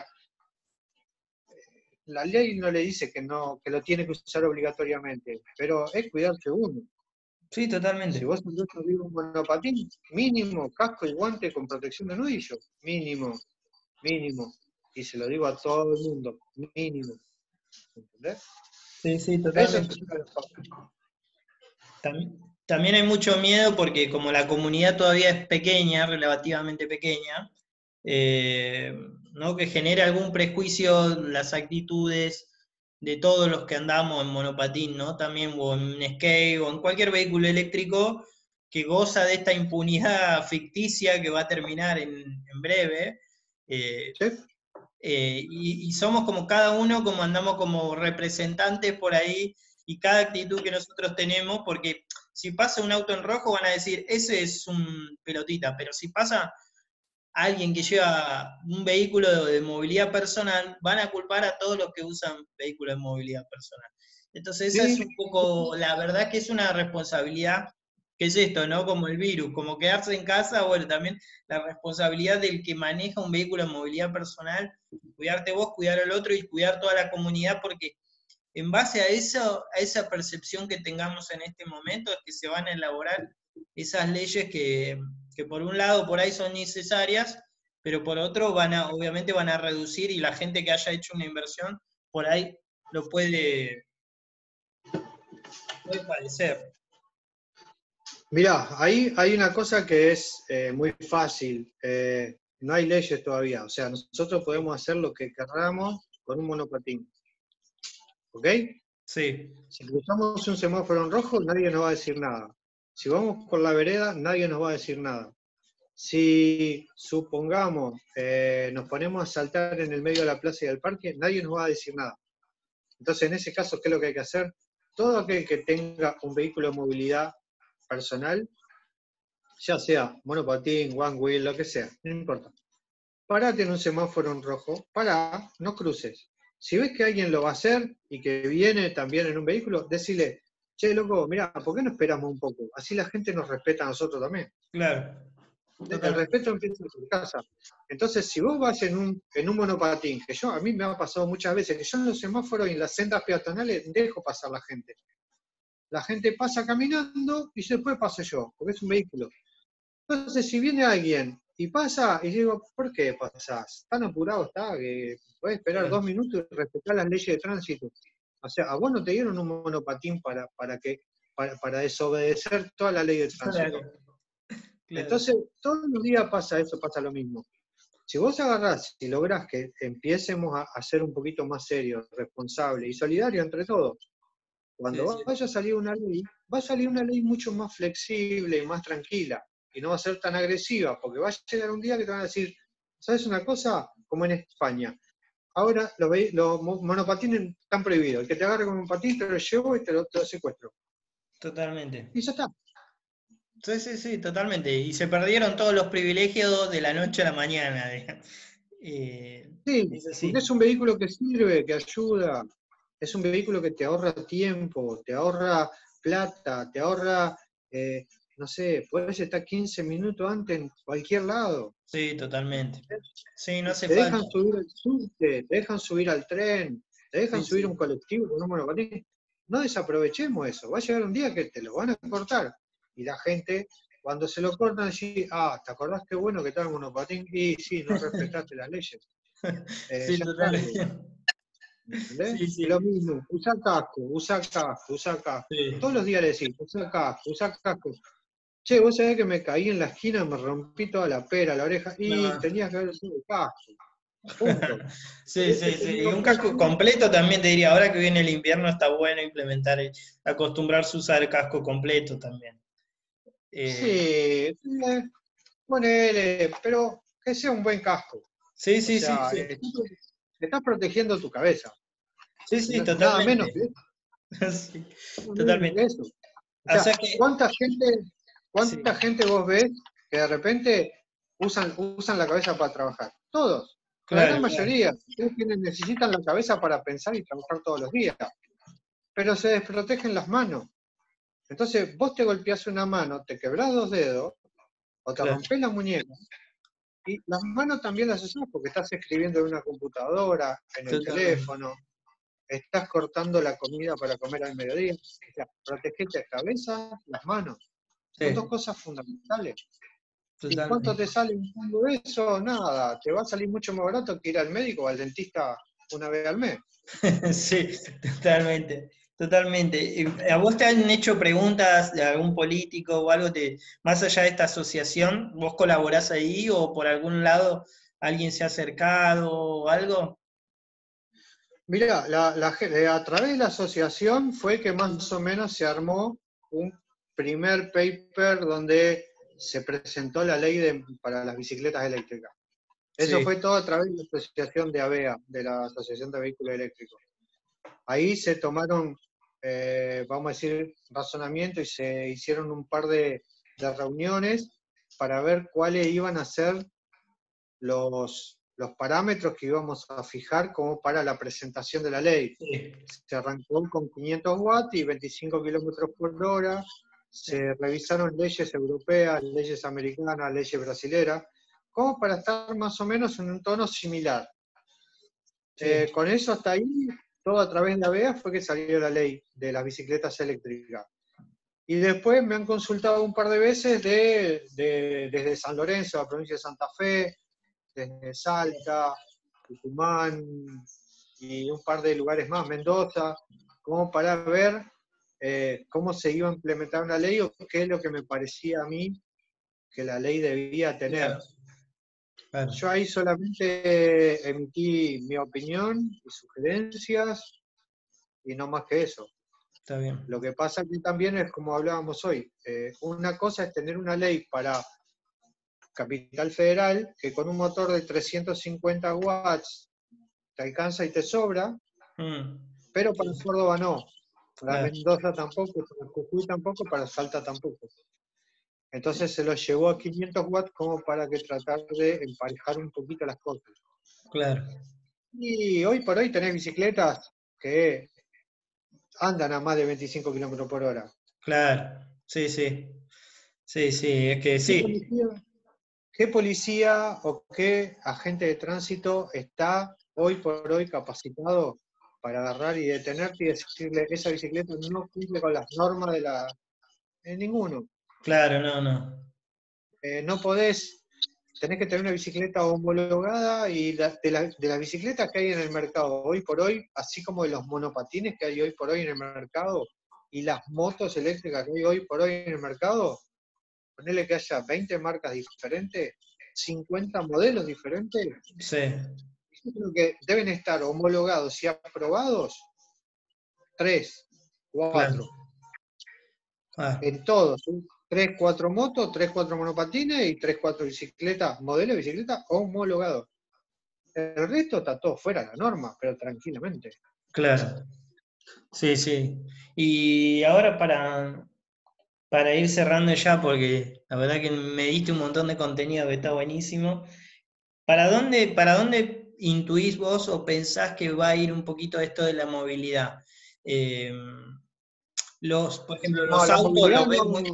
la ley no le dice que, no, que lo tiene que usar obligatoriamente, pero es cuidarse uno. Sí, totalmente. Si vos andás arriba un monopatín, mínimo casco y guante con protección de nudillo, mínimo, mínimo. Y se lo digo a todo el mundo, mínimo. ¿Entendés? Sí, sí, Eso totalmente. es una de las cosas. También, también hay mucho miedo porque como la comunidad todavía es pequeña, relativamente pequeña, eh, ¿no? Que genera algún prejuicio las actitudes de todos los que andamos en monopatín, ¿no? También o en skate o en cualquier vehículo eléctrico que goza de esta impunidad ficticia que va a terminar en, en breve. Eh, ¿Sí? eh, y, y somos como cada uno, como andamos como representantes por ahí, y cada actitud que nosotros tenemos, porque si pasa un auto en rojo van a decir, ese es un pelotita, pero si pasa alguien que lleva un vehículo de, de movilidad personal, van a culpar a todos los que usan vehículos de movilidad personal. Entonces esa es Sí, un poco, la verdad que es una responsabilidad, que es esto, ¿no? Como el virus, como quedarse en casa, bueno, también la responsabilidad del que maneja un vehículo de movilidad personal, cuidarte vos, cuidar al otro y cuidar toda la comunidad, porque en base a eso, a esa percepción que tengamos en este momento, es que se van a elaborar esas leyes que, que por un lado por ahí son necesarias, pero por otro van a, obviamente van a reducir y la gente que haya hecho una inversión por ahí lo puede, puede padecer. mirá, ahí hay una cosa que es eh, muy fácil. Eh, no hay leyes todavía. O sea, nosotros podemos hacer lo que queramos con un monopatín. ¿Ok? Sí, Si cruzamos un semáforo en rojo, nadie nos va a decir nada. Si vamos por la vereda, nadie nos va a decir nada. Si, supongamos, eh, nos ponemos a saltar en el medio de la plaza y del parque, nadie nos va a decir nada. Entonces, en ese caso, ¿qué es lo que hay que hacer? Todo aquel que tenga un vehículo de movilidad personal, ya sea monopatín, one wheel, lo que sea, no importa. Parate en un semáforo en rojo, pará, no cruces. Si ves que alguien lo va a hacer y que viene también en un vehículo, decile, che, loco, mirá, ¿por qué no esperamos un poco? Así la gente nos respeta a nosotros también. claro. El Totalmente. respeto empieza en tu casa. Entonces, si vos vas en un, en un monopatín, que yo a mí me ha pasado muchas veces, que yo en los semáforos y en las sendas peatonales dejo pasar la gente. La gente pasa caminando y después paso yo, porque es un vehículo. Entonces, si viene alguien y pasa, y digo, ¿por qué pasás? Tan apurado está que podés esperar dos minutos y respetar las leyes de tránsito. O sea, a vos no te dieron un monopatín para, para, que, para, para desobedecer toda la ley de tránsito. Claro, claro. Entonces, todos los días pasa eso, pasa lo mismo. Si vos agarrás y lográs que empiecemos a, a ser un poquito más serios, responsables y solidarios entre todos, cuando Sí, sí. vaya a salir una ley, va a salir una ley mucho más flexible y más tranquila, y no va a ser tan agresiva, porque va a llegar un día que te van a decir, ¿sabes una cosa? Como en España. Ahora los, ve- los mo- monopatines están prohibidos. El que te agarre con un patín te lo llevo y te lo, te lo secuestro. Totalmente. Y ya está. Sí, sí, sí, totalmente. Y se perdieron todos los privilegios de la noche a la mañana. de- Eh, Sí, es porque así. es un vehículo que sirve, que ayuda, es un vehículo que te ahorra tiempo, te ahorra plata, te ahorra, eh, no sé, puedes estar quince minutos antes en cualquier lado. Sí, totalmente. Sí, no hace Te falta. dejan subir al subte, te dejan subir al tren, te dejan Sí, subir a sí. un colectivo con un monopatín. No desaprovechemos eso. Va a llegar un día que te lo van a cortar. Y la gente, cuando se lo cortan, dice, ah, ¿te acordás qué bueno que estaba el monopatín? Y sí, no respetaste las leyes. Eh, Sí, ya está. totalmente. ¿Entendés? Sí, Es lo sí. mismo, usa casco, usa casco, usa casco. Todos Sí. los días le decís, usa casco, usa casco. Che, vos sabés que me caí en la esquina, me rompí toda la pera, la oreja, y No. tenías que haber usado casco. Punto. Sí, ¿Querés que sí, te sí. diga Y un otra casco cosa? completo también te diría, ahora que viene el invierno está bueno implementar, eh, acostumbrarse a usar casco completo también. Sí, Eh, eh, ponele, pero que sea un buen casco. sí, O sí, sí, sea, sí. eh, estás protegiendo tu cabeza. Sí, sí, N- Nada menos totalmente. que eso. Sí, Nada menos que totalmente. eso. O O sea, sea que, ¿cuánta gente, sí, cuánta gente vos ves que de repente usan, usan la cabeza para trabajar? Todos. La gran claro, claro. mayoría. Ustedes tienen- necesitan la cabeza para pensar y trabajar todos los días. Pero se desprotegen las manos. Entonces, vos te golpeás una mano, te quebrás dos dedos, o te Claro, rompés la muñeca, y las manos también las usás porque estás escribiendo en una computadora, en el totalmente. teléfono, estás cortando la comida para comer al mediodía. O sea, protegete la cabeza, las manos. Son dos Sí, cosas fundamentales. ¿Y cuánto totalmente. te sale un fondo eso? Nada, te va a salir mucho más barato que ir al médico o al dentista una vez al mes. Sí, totalmente, totalmente. Y, ¿a vos te han hecho preguntas de algún político o algo de, más allá de esta asociación? ¿Vos colaborás ahí o por algún lado alguien se ha acercado o algo? Mirá, la, la ge- eh, a través de la asociación fue que más o menos se armó un primer paper donde se presentó la ley de- para las bicicletas eléctricas. Eso Sí, fue todo a través de la asociación de AVEA, de la Asociación de Vehículos Eléctricos. Ahí se tomaron, eh, vamos a decir, razonamiento y se hicieron un par de, de reuniones para ver cuáles iban a ser los, los parámetros que íbamos a fijar como para la presentación de la ley. sí, Se arrancó con quinientos watts y veinticinco kilómetros por hora, sí, se revisaron leyes europeas, leyes americanas, leyes brasileras, como para estar más o menos en un tono similar. sí, Eh, con eso hasta ahí, todo a través de la AVEA fue que salió la ley de las bicicletas eléctricas. Y después me han consultado un par de veces de, de- desde San Lorenzo, la provincia de Santa Fe, desde Salta, Tucumán y un par de lugares más, Mendoza, como para ver eh, cómo se iba a implementar una ley o qué es lo que me parecía a mí que la ley debía tener. claro, claro, Yo ahí solamente emití mi opinión y sugerencias y no más que eso. está bien. Lo que pasa que también es como hablábamos hoy, eh, una cosa es tener una ley para Capital Federal que con un motor de trescientos cincuenta watts te alcanza y te sobra, Mm, pero para Córdoba no, para claro, Mendoza tampoco, para Jujuy tampoco, para Salta tampoco. Entonces se lo llevó a quinientos watts como para que tratar de emparejar un poquito las cosas. claro, Y hoy por hoy tenés bicicletas que andan a más de veinticinco kilómetros por hora. claro. Sí, sí, sí, sí, es que ¿Qué sí. policía, qué policía o qué agente de tránsito está hoy por hoy capacitado para agarrar y detenerte y decirle esa bicicleta no cumple con las normas de la... Eh, ninguno. Claro, no, no. Eh, no podés. tenés que tener una bicicleta homologada y la- de, la- de las bicicletas que hay en el mercado hoy por hoy, así como de los monopatines que hay hoy por hoy en el mercado y las motos eléctricas que hay hoy por hoy en el mercado, ponele que haya veinte marcas diferentes, cincuenta modelos diferentes, Sí, yo creo que deben estar homologados y aprobados tres, claro. cuatro, Ah, en todos, ¿sí? Tres, cuatro motos, tres, cuatro monopatines y tres, cuatro bicicletas, modelos de bicicleta homologados. El resto está todo fuera de la norma, pero tranquilamente. claro. Sí, sí. Y ahora para, para ir cerrando ya, porque la verdad que me diste un montón de contenido que está buenísimo. ¿Para dónde, para dónde intuís vos o pensás que va a ir un poquito esto de la movilidad? Eh, los, por ejemplo, No, los la autos movilidad los ves no, muy...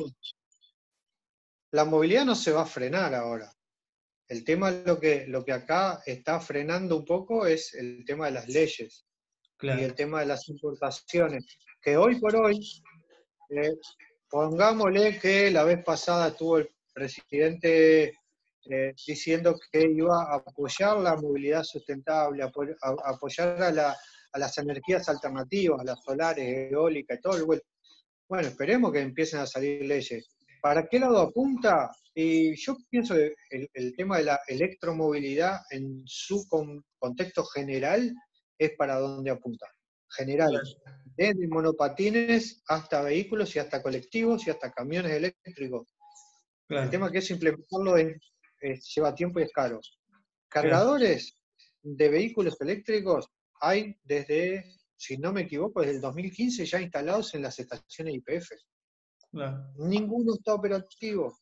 la movilidad no se va a frenar ahora. El tema, lo que, lo que acá está frenando un poco es el tema de las leyes y el Claro, tema de las importaciones, que hoy por hoy, eh, pongámosle que la vez pasada estuvo el presidente eh, diciendo que iba a apoyar la movilidad sustentable, apo a, apoyar a, la, a, las energías alternativas, a las solares, eólicas y todo el vuelto. Bueno, esperemos que empiecen a salir leyes. ¿Para qué lado apunta? Y yo pienso que el, el tema de la electromovilidad en su con, contexto general es para donde apunta. General, claro, desde monopatines hasta vehículos y hasta colectivos y hasta camiones eléctricos. El claro, tema que es implementarlo es, es, lleva tiempo y es caro. claro, Cargadores de vehículos eléctricos hay desde, si no me equivoco, desde el dos mil quince ya instalados en las estaciones Y P F. claro. Ninguno está operativo.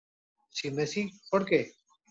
Si me decís, ¿por qué?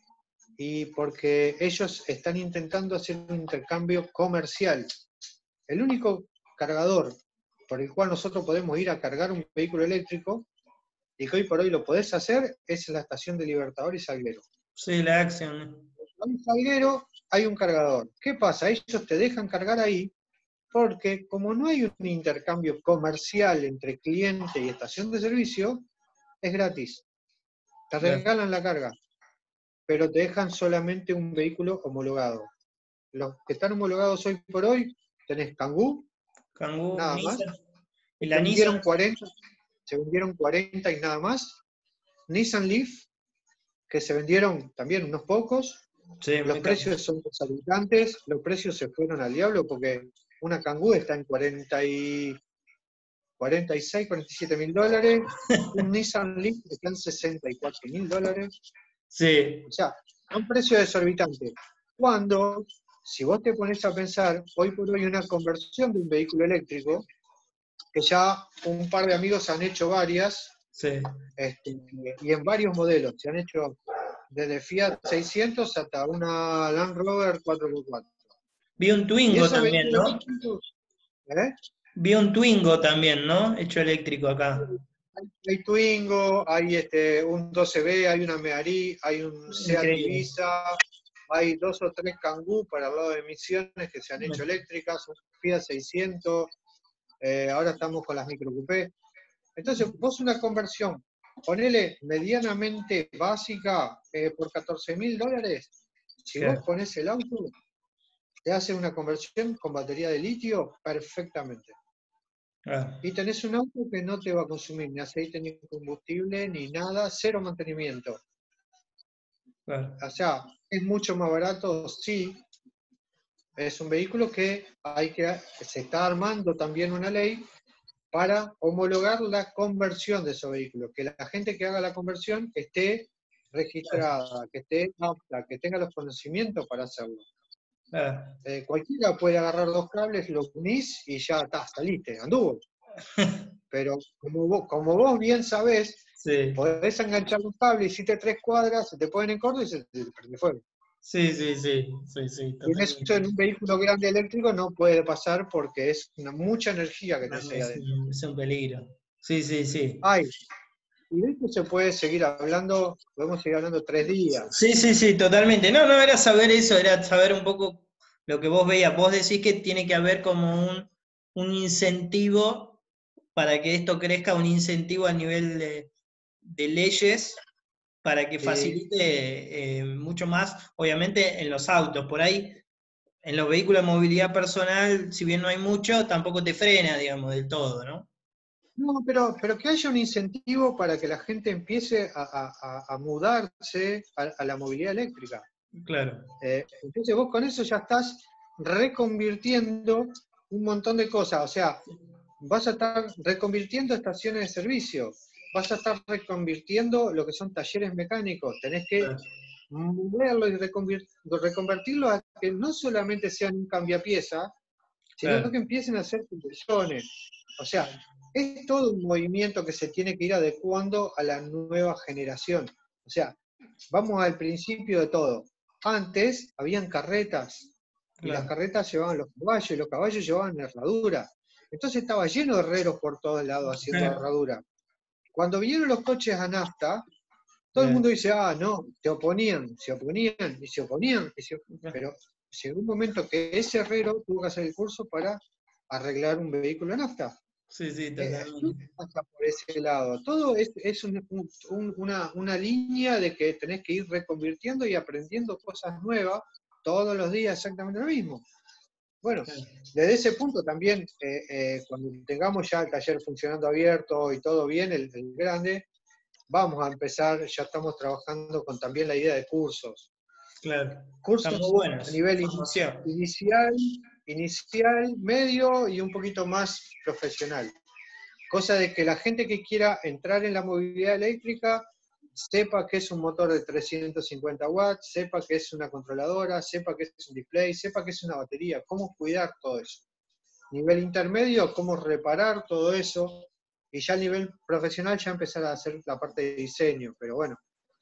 Y porque ellos están intentando hacer un intercambio comercial. El único cargador por el cual nosotros podemos ir a cargar un vehículo eléctrico, y que hoy por hoy lo podés hacer, es en la estación de Libertador y Salguero. Sí, la acción. En Salguero hay un cargador. ¿Qué pasa? Ellos te dejan cargar ahí porque como no hay un intercambio comercial entre cliente y estación de servicio, es gratis. Te Claro. regalan la carga, pero te dejan solamente un vehículo homologado. Los que están homologados hoy por hoy, tenés Kangoo, Kangoo, nada más. Nissan. ¿Y Se la Nissan? vendieron cuarenta, se vendieron cuarenta y nada más. Nissan Leaf, que se vendieron también unos pocos. Sí, Los muy caro. precios son desalentantes, los precios se fueron al diablo porque una Kangoo está en cuarenta y, cuarenta y seis, cuarenta y siete mil dólares, un Nissan Leaf está en sesenta y cuatro mil dólares. Sí, O sea, a un precio desorbitante. Cuando, si vos te pones a pensar, hoy por hoy una conversión de un vehículo eléctrico, que ya un par de amigos han hecho varias, sí. este, y en varios modelos, se han hecho desde Fiat seiscientos hasta una Land Rover cuatro por cuatro. Vi un Y Twingo esos también, vehículos ¿no? eléctricos, ¿eh? Vi un Twingo también, ¿no? Hecho eléctrico acá. Hay, hay Twingo, hay este, un doce B, hay una Meari, hay un Seat Increíble. Ibiza, hay dos o tres Kangoo para el lado de emisiones que se han hecho eléctricas, un Fiat seiscientos, eh, ahora estamos con las microcoupé. Entonces, vos una conversión, ponele medianamente básica eh, por catorce mil dólares, si vos Claro, ponés el auto, te hace una conversión con batería de litio perfectamente. claro, Y tenés un auto que no te va a consumir ni aceite, ni combustible, ni nada, cero mantenimiento. claro. O sea, es mucho más barato, sí. Es un vehículo que hay que, se está armando también una ley para homologar la conversión de esos vehículos, que la gente que haga la conversión esté registrada, que esté apta, que tenga los conocimientos para hacerlo. Claro. Eh, cualquiera puede agarrar dos cables, los unís y ya está, saliste, anduvo. Pero como vos, como vos bien sabés, Sí, podés enganchar un cable, hiciste tres cuadras, se te ponen en corto y se te prende fuego. sí, sí, sí, sí, sí, Y en eso totalmente. en un vehículo grande eléctrico no puede pasar porque es una, mucha energía que No, tenés ahí es adentro. un, es un peligro. Sí, sí, sí. Ay, y de esto se puede seguir hablando, podemos seguir hablando tres días. Sí, sí, sí, totalmente. No, no era saber eso, era saber un poco lo que vos veías. Vos decís que tiene que haber como un, un incentivo para que esto crezca, un incentivo a nivel de, de leyes para que Sí. facilite eh, mucho más, obviamente, en los autos. Por ahí, en los vehículos de movilidad personal, si bien no hay mucho, tampoco te frena, digamos, del todo, ¿no? No, pero, pero que haya un incentivo para que la gente empiece a, a- a- a mudarse a, a la movilidad eléctrica. Claro, Eh, entonces vos con eso ya estás reconvirtiendo un montón de cosas. O sea, vas a estar reconvirtiendo estaciones de servicio, vas a estar reconvirtiendo lo que son talleres mecánicos. Tenés que claro, moverlo y reconvir- reconvertirlo a que no solamente sean un cambiapieza, sino claro, que empiecen a ser conversiones. O sea, es todo un movimiento que se tiene que ir adecuando a la nueva generación. O sea, vamos al principio de todo. Antes habían carretas, y las claro. carretas llevaban los caballos, y los caballos llevaban herradura. Entonces estaba lleno de herreros por todos lados haciendo herradura. Cuando vinieron los coches a nafta, todo el Bien. mundo dice, ah, no, se oponían, se oponían, y se oponían, y se- pero llegó un momento que ese herrero tuvo que hacer el curso para arreglar un vehículo de nafta. Sí, sí, Eh, todo totalmente. pasa por ese lado. Todo es, es un- un- un- una, una línea de que tenés que ir reconvirtiendo y aprendiendo cosas nuevas todos los días, exactamente lo mismo. Bueno, Claro. desde ese punto también, eh, eh, cuando tengamos ya el taller funcionando abierto y todo bien, el, el grande, vamos a empezar, ya estamos trabajando con también la idea de cursos. Claro. Están muy Cursos a buenos. nivel ini- Formación. inicial, inicial, medio y un poquito más profesional. Cosa de que la gente que quiera entrar en la movilidad eléctrica sepa que es un motor de trescientos cincuenta watts, sepa que es una controladora, sepa que es un display, sepa que es una batería, cómo cuidar todo eso. Nivel intermedio, cómo reparar todo eso. Y ya a nivel profesional ya empezar a hacer la parte de diseño. Pero bueno,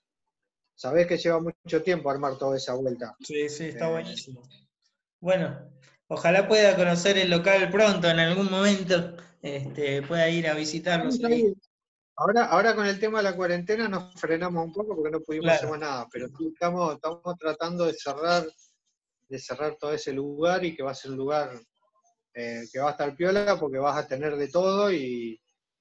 sabés que lleva mucho tiempo armar toda esa vuelta. Sí, sí, está Eh, buenísimo. Bueno, ojalá pueda conocer el local pronto, en algún momento, este, pueda ir a visitarlos vamos a ahí. ir. Ahora, ahora con el tema de la cuarentena nos frenamos un poco porque no pudimos hacer Claro, más nada, pero sí estamos, estamos tratando de cerrar, de cerrar todo ese lugar y que va a ser un lugar eh, que va a estar piola porque vas a tener de todo y,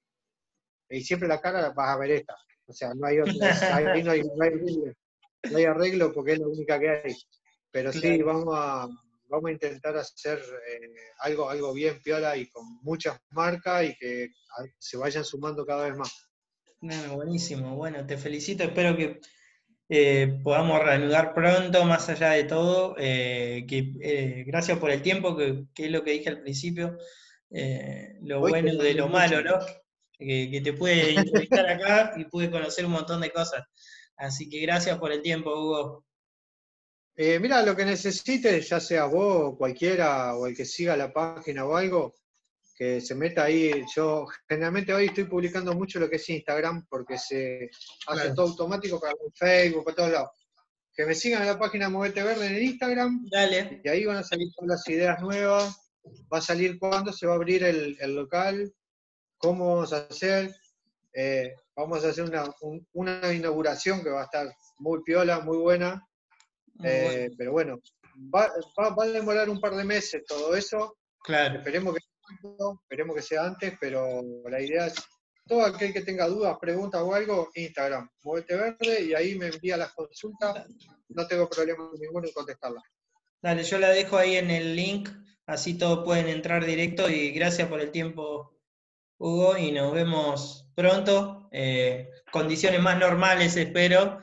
y siempre la cara vas a ver esta. O sea, no hay otra, es- ahí no hay, no hay arreglo, no hay arreglo porque es la única que hay. Pero sí, claro. vamos a, vamos a intentar hacer eh, algo, algo bien piola y con muchas marcas y que a- se vayan sumando cada vez más. No, buenísimo. Bueno, te felicito. Espero que eh, podamos reanudar pronto, más allá de todo. Eh, que, eh, gracias por el tiempo, que, que es lo que dije al principio. Eh, lo Oíste, bueno de lo mucho. malo, ¿no? Que, que te pude entrevistar acá y pude conocer un montón de cosas. Así que gracias por el tiempo, Hugo. Eh, mira, lo que necesites, ya sea vos o cualquiera, o el que siga la página o algo, que se meta ahí. Yo generalmente hoy estoy publicando mucho lo que es Instagram, porque se hace Claro. todo automático para Facebook, para todos lados. Que me sigan en la página Movete Verde en el Instagram, Dale, y ahí van a salir todas las ideas nuevas. Va a salir cuándo se va a abrir el, el local, cómo vamos a hacer. Eh, vamos a hacer una, un- una inauguración que va a estar muy piola, muy buena. muy bueno. Eh, pero bueno, va, va- va a demorar un par de meses todo eso. Claro. Esperemos que, esperemos que sea antes, pero la idea es, todo aquel que tenga dudas, preguntas o algo, Instagram, Movete Verde, y ahí me envía las consultas. No tengo problema ninguno en contestarlas. Dale, yo la dejo ahí en el link, así todos pueden entrar directo y gracias por el tiempo, Hugo, y nos vemos pronto. Eh, condiciones más normales, espero.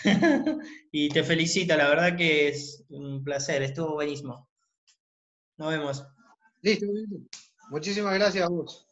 Y te felicito, la verdad que es un placer, estuvo buenísimo. Nos vemos. Listo, muchísimas gracias a vos.